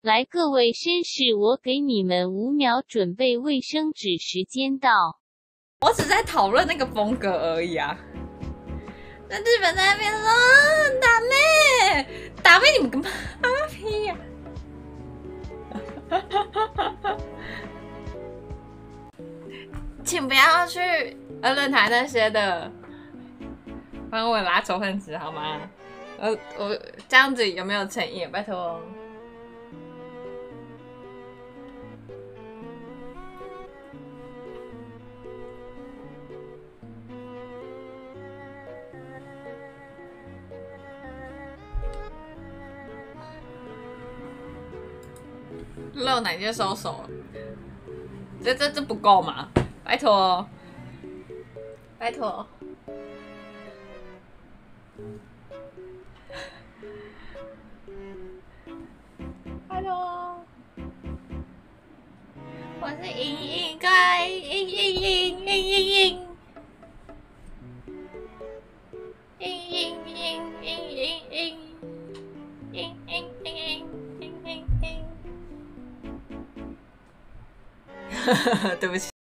来，各位绅士，我给你们5秒准备卫生纸，时间到。 我只在讨论那个风格而已啊。那日本在那边说打妹，你们干嘛屁呀？请不要去论坛那些的，帮我拉仇恨值好吗？我这样子有没有诚意？拜托。露奶就收手了，这不够吗？拜托，拜托。拜托，我是应该对不起。